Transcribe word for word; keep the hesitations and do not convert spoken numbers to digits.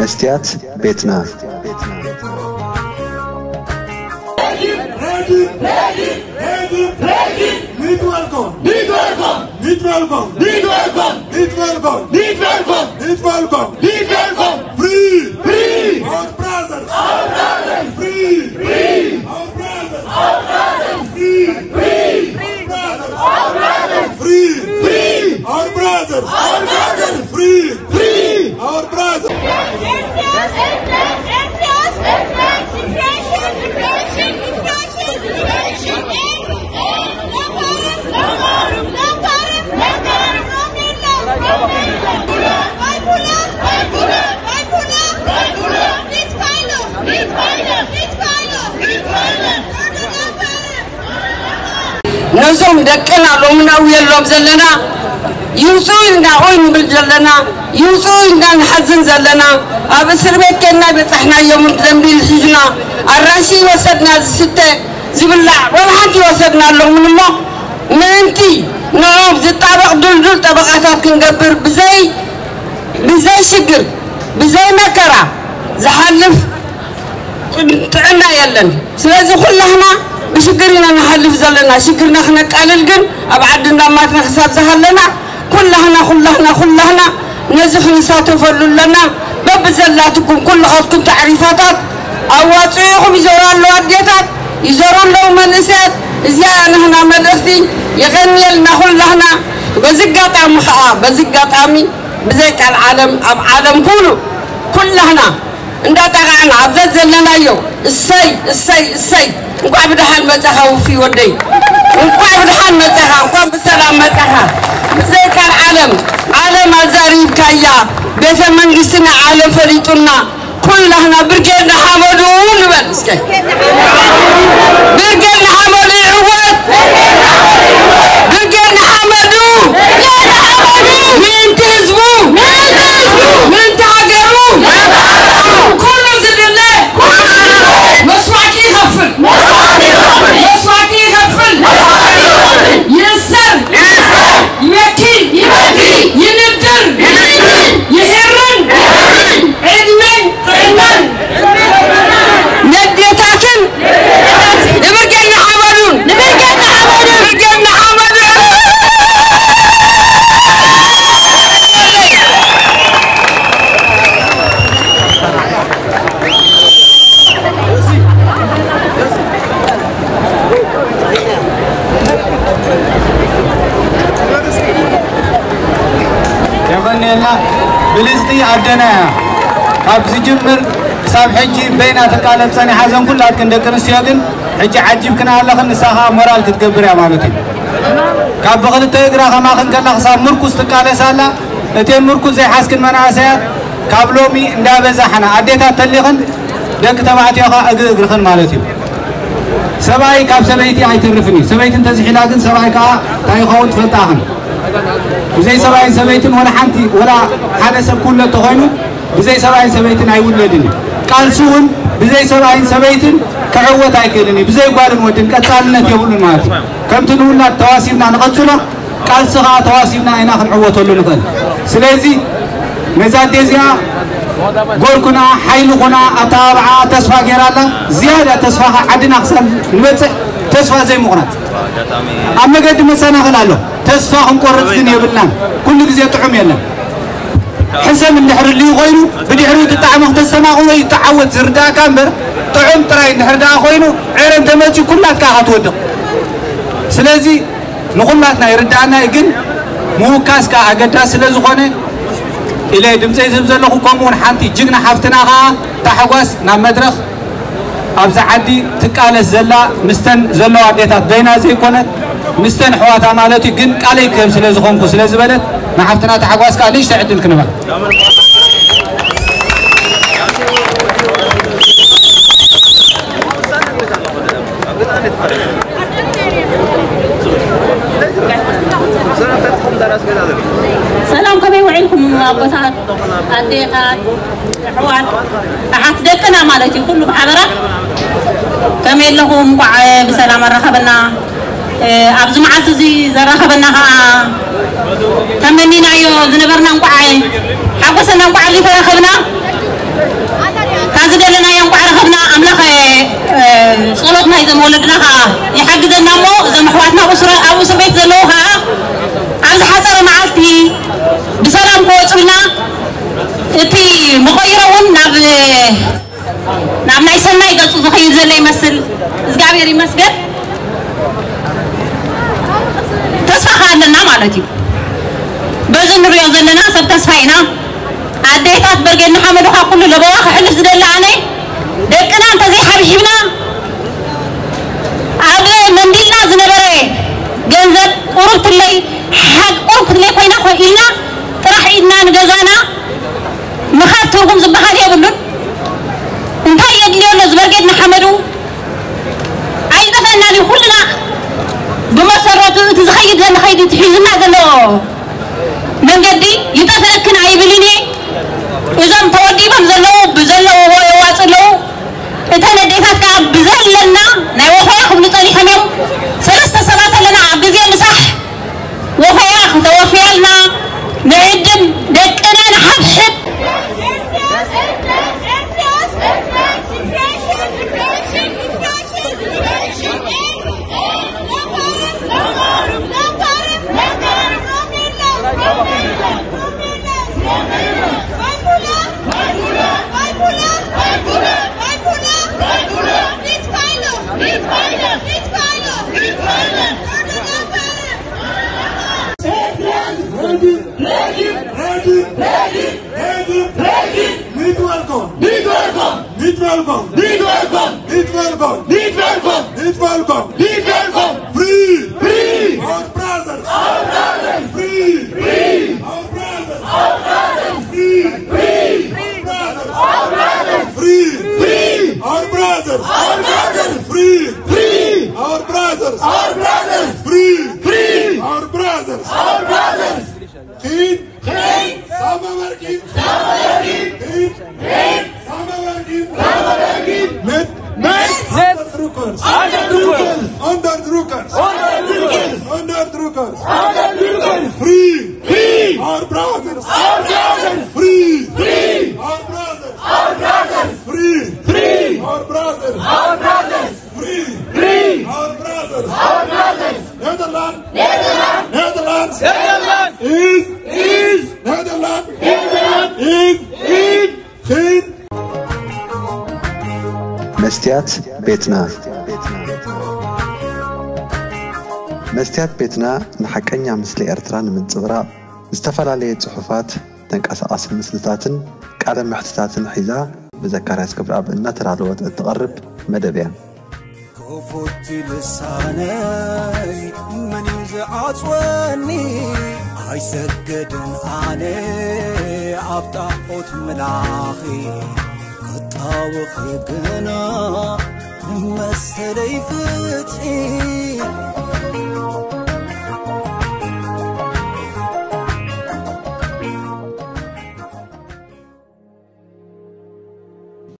Mestyat Betna. Free, free, our brothers, our brothers, free, free, our brothers, our brothers, free, free, our brothers, free, free, our brothers, our brothers, free, free, our brothers. نزوم دكنا لومنا ويلوم زلنا يوصلنا وين بالجلنا يوصلنا نحزن زلنا أبصر بيت كنا بتحنا يوم ذنبي الحزنا الراشي وصلنا الستة زبلة ولا حد وصلنا لهم ما ننتي نعم زي طبق دول دول طبقات كنقبر بزي بزي شجر بزي مكرة زحلف تعنا يلن سلازم كلنا بشكرنا نحلف زلنا شكرنا خنا قلل جن أبعدنا ما تنحسب زهلنا كلنا كلنا كلنا نزخ نساتف لنا باب زلاتكم كل خطكم تعريفات أواتيهم يزورون لو أديتات يزورون لو منسات زيانا هنا مدرستي يغني لنا كلنا بزقات عم خاء بزقات عمي بزيك العالم أب عالم كله كلنا إن تقعنا عبد زلنا يو السي السي السي وقع بدحال متاخا وفي ودي وقع بدحال متاخا وقع بالسلام متاخا بزيك العالم عالم الزاريب كايا بيت منجسنا عالم فريطنا كلنا برجلنا حمدون بلسكي برجلنا حمدون عوات برجلنا حمدون من تهزبو من تهجرو كل زدنا مسواكي خفل مسواكي خفل يسر يمكي يندر يهرن عدمن طعمن نديتاكن نبرجلنا حمدون نبرجلنا حمدون نبرجلنا حمدون يلا بلزتي عدنا أبز جمر ساب حجي بين أتقالت سنة حزن كل هاد كندك نسيادن حجي عجيب كنا الله خن ساها مورال تتكبر يا مالتي كاب بغل تيجرا خما خن كلا خسام مركز تقالة سالا نتين مركز زي حاسكن مناسيات كابلومي ندابزا حنا عديتها تليخن دك تبعتي أخا أجر أجر خن مالتي سباي كاب سبايتي عيترفني سبايت انت زحي لكن سباي كا تايخون تفتاخن وزي سباي سبايتن ولا حنتي ولا حدا سب كله تخينو بزي سباي سبايتن هيولدني قال سون بزي سباي سبايتن كعوت هيكلني بزي قالن ودن قصالنت يقولن مالتي كم تنونا تواسيبنا نقصنا قال سغا تواسيبنا اينا خنعوتلو نقل سلازي مزاد ديزيا غوركنا حيلكنا اتابعا تصفى غيرالا زياده تصفى عدنا خسن نبص تصفى زي مقنات اما قد مسنا خلالو تصفى نقرص دين يبلنا كل غزي طعم يلا حسن النحر اللي غيرو بدحرو تطعم خد السماء ولا يتعود زردا كامبر طعم تراي نحردا خوينو عيرن تمچي كلات كا هتودق سلازي نقولاتنا يردانا يجن مو كاسكا اجدا سلازو خونه إلى دمسي زبزلو كومون حانتي جينا حفتنا غا تحواس نا مدرخ ابزع عدي تقالس زلا مستن زلو عديتات بينا زي كونت مستن حواتا مالتي جن قالي كم سلاز خونكو سلاز بلد نا حفتنا تحواس قال ليش تعدل كنبا سلام كم يوعيكم أبوات أديقات حوان أحد دكنا مالتي كله بحضرة كم لهم قاع بسلام الرخبنا أبز معززي زرخبنا تمنينا يو ذنبرنا قاع حقسنا قاع اللي فرخبنا إذا مولدناها يحجزنا مو إذا محواتنا أسرة أو أسرة بيت زلوها عز حسر معلتي بسلام قوتنا تي مغيرون ناب ناب نايسنا يقصوا خير زلي يمثل زقابير يمسجد تسفح لنا مالتي بزن الرياض لنا سب تسفينا عديتات برجعنا حمدوها كل لبواخ حلف زدل عني دكنا أنت زي حبيبنا عبد منديلنا زنبرة جنزت قربت لي حق قربت لي كوينا خوينا راح إدنا نجزانا مخاط ترقم زبحة يا بلون انتهى يدليون زبرجعنا حمدو عايزة فننا كلنا بمسرات تزخيد زي خيد تحيزنا زلو من جدي يتفكن عيبليني إذا تودي بمزلو بزلو وواصلو إتنا ديفات كعب بزلنا نوفياخ بنطلي حميم ثلاثة صلاة لنا عبزي مسح وفياخ توفيالنا نعدم دكنا نحبحب welcome. Need welcome. Need welcome. Need welcome. Need welcome. Need welcome. Free. Free. Our brothers. Our brothers. Free. Free. Our brothers. Our brothers. Free. Free. Our brothers. Free. Free. Our brothers. Our brothers. Free. Free. Our brothers. Our brothers. Free. Free. Our brothers. Our brothers. King. King. Samawarkin. Samawarkin. King. King. Samawarkin. Samawarkin. Met. Met. Onderdrukkers. Onderdrukkers. Onderdrukkers. Onderdrukkers. Onderdrukkers. Onderdrukkers. Free. Free. Our brothers. Our brothers. Free. Free. Our brothers. Our brothers. Free. Free. Our brothers. Our brothers. Free. Free. Our brothers. Our brothers. Nederland. Nederland. Netherlands. Netherlands. Is. Is. Nederland. Nederland. Is. Is. Geen. Mestyat Betna. Mestyat Betna نحكينا مثل إرتران من صغرى استفعل صحفات تنقص مثلتاتن قال محتتاتن حذا بذكرات كبر أب إن ترى الوقت تقرب مدبيا كفوت لساني من يزعجني عيسجدن علي عبطحوت ملاخي كطاوخ جنا مسلي فتحي